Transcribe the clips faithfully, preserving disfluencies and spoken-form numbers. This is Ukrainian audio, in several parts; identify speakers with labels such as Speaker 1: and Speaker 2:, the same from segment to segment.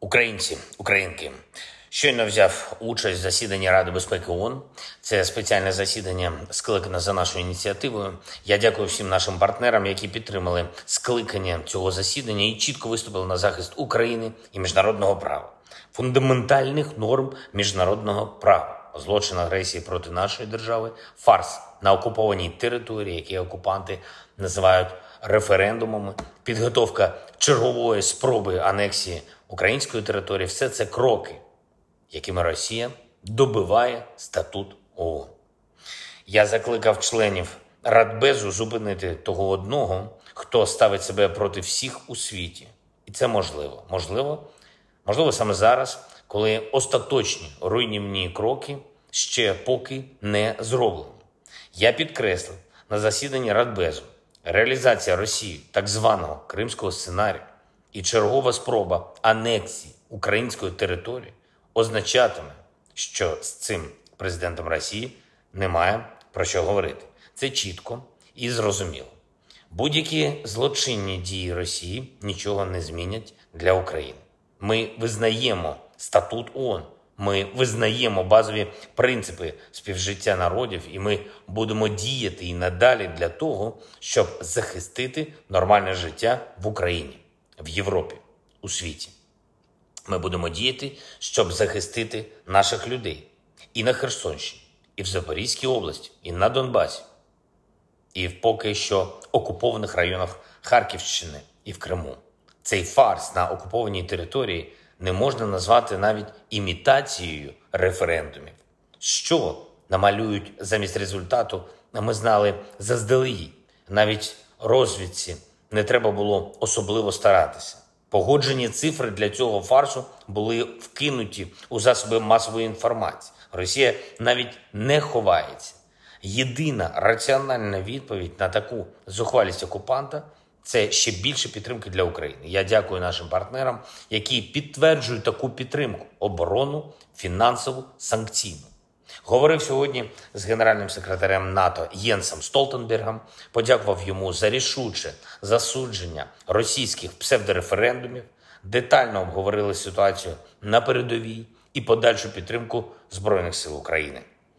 Speaker 1: Українці, українки, щойно взяв участь в засіданні Ради безпеки ООН. Це спеціальне засідання скликане за нашою ініціативою. Я дякую всім нашим партнерам, які підтримали скликання цього засідання і чітко виступили на захист України і міжнародного права, фундаментальних норм міжнародного права. Злочин агресії проти нашої держави, фарс на окупованій території, які окупанти називають референдумами, підготовка чергової спроби анексії української території – все це кроки, якими Росія добиває статут ООН. Я закликав членів Радбезу зупинити того одного, хто ставить себе проти всіх у світі. І це можливо. Можливо, можливо саме зараз, коли остаточні руйнівні кроки ще поки не зроблені. Я підкреслив на засіданні Радбезу, реалізація Росії так званого Кримського сценарію і чергова спроба анексії української території означатиме, що з цим президентом Росії немає про що говорити. Це чітко і зрозуміло. Будь-які злочинні дії Росії нічого не змінять для України. Ми визнаємо статут ООН, ми визнаємо базові принципи співжиття народів, і ми будемо діяти і надалі для того, щоб захистити нормальне життя в Україні, в Європі, у світі. Ми будемо діяти, щоб захистити наших людей і на Херсонщині, і в Запорізькій області, і на Донбасі, і в поки що окупованих районах Харківщини і в Криму. Цей фарс на окупованій території не можна назвати навіть імітацією референдумів. Що намалюють замість результату, ми знали заздалегідь. Навіть розвідці не треба було особливо старатися. Погоджені цифри для цього фарсу були вкинуті у засоби масової інформації. Росія навіть не ховається. Єдина раціональна відповідь на таку зухвалість окупанта – це ще більше підтримки для України. Я дякую нашим партнерам, які підтверджують таку підтримку – оборонну, фінансову, санкційну. Говорив сьогодні з генеральним секретарем НАТО Єнсом Столтенбергом, подякував йому за рішуче засудження російських псевдореферендумів, детально обговорили ситуацію на передовій і подальшу підтримку Збройних сил України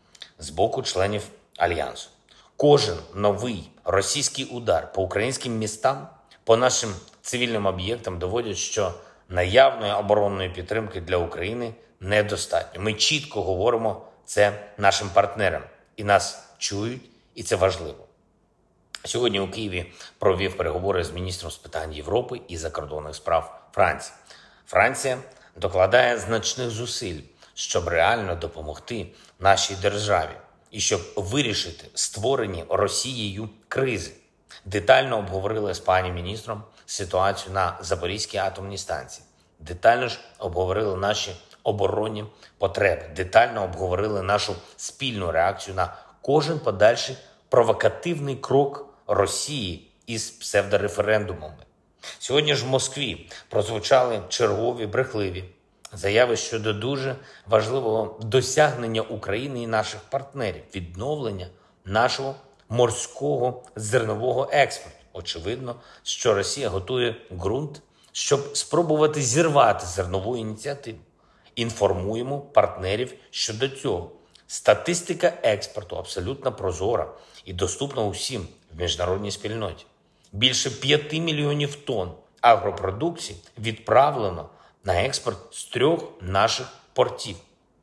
Speaker 1: з боку членів Альянсу. Кожен новий російський удар по українським містам, по нашим цивільним об'єктам доводять, що наявної оборонної підтримки для України недостатньо. Ми чітко говоримо це нашим партнерам, і нас чують, і це важливо. Сьогодні у Києві провів переговори з міністром з питань Європи і закордонних справ Франції. Франція докладає значних зусиль, щоб реально допомогти нашій державі і щоб вирішити створені Росією кризи. Детально обговорили з пані міністром ситуацію на Запорізькій атомній станції. Детально ж обговорили наші оборонні потреби. Детально обговорили нашу спільну реакцію на кожен подальший провокативний крок Росії із псевдореферендумами. Сьогодні ж в Москві прозвучали чергові брехливі заяви щодо дуже важливого досягнення України і наших партнерів – відновлення нашого морського зернового експорту. Очевидно, що Росія готує ґрунт, щоб спробувати зірвати зернову ініціативу. Інформуємо партнерів щодо цього. Статистика експорту абсолютно прозора і доступна усім в міжнародній спільноті. Більше п'яти мільйонів тонн агропродукції відправлено на експорт з трьох наших портів.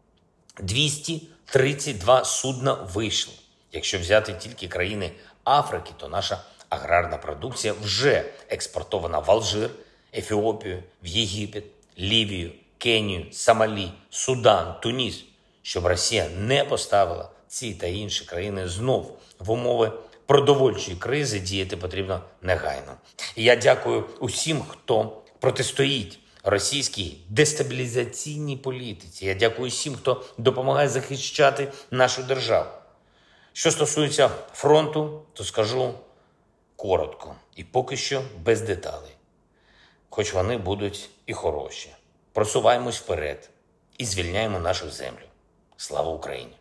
Speaker 1: двісті тридцять два судна вийшло. Якщо взяти тільки країни Африки, то наша аграрна продукція вже експортована в Алжир, Ефіопію, в Єгипет, Лівію, Кенію, Сомалі, Судан, Туніс. Щоб Росія не поставила ці та інші країни знов в умови продовольчої кризи, діяти потрібно негайно. І я дякую усім, хто протистоїть російській дестабілізаційній політиці. Я дякую всім, хто допомагає захищати нашу державу. Що стосується фронту, то скажу коротко і поки що без деталей. Хоч вони будуть і хороші. Просуваємось вперед і звільняємо нашу землю. Слава Україні!